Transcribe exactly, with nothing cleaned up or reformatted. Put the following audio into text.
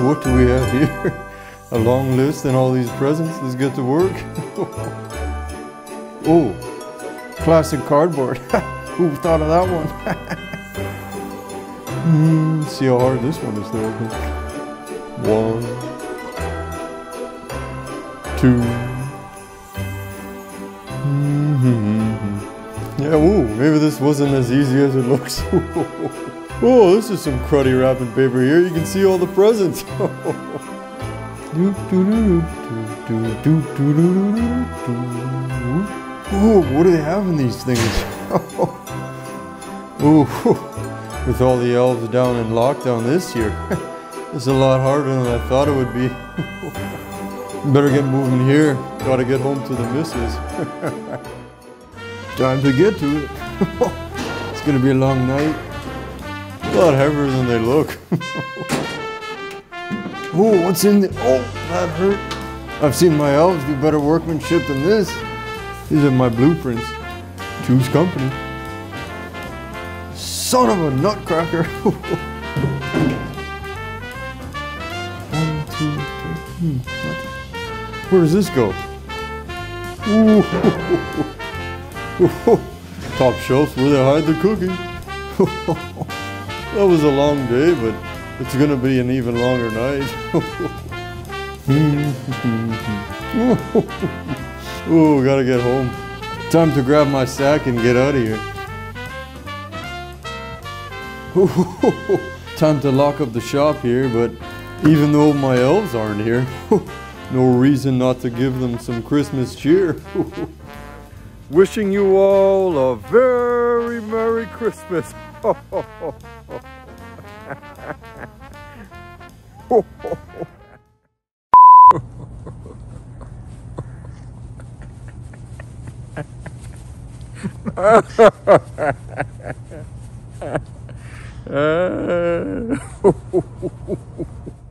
what do we have here? A long list and all these presents. Let's get to work. Oh, classic cardboard. Who thought of that one? mm, see how hard this one is to open. One, two. Mm-hmm. Yeah, ooh, maybe this wasn't as easy as it looks. Oh, this is some cruddy wrapping paper here. You can see all the presents. Oh, what do they have in these things? Oh, with all the elves down in lockdown this year, it's a lot harder than I thought it would be. Better get moving here. Gotta get home to the missus. Time to get to it. It's gonna be a long night. A lot heavier than they look. Oh, what's in the... Oh, that hurt. I've seen my elves do better workmanship than this. These are my blueprints. Choose company. Son of a nutcracker. One, two, three. Hmm. Where does this go? Ooh. Top shelf where they hide the cookie. That was a long day, but it's gonna be an even longer night. Oh, gotta get home. Time to grab my sack and get out of here. Time to lock up the shop here, but even though my elves aren't here, no reason not to give them some Christmas cheer. Wishing you all a very Merry Christmas. uh,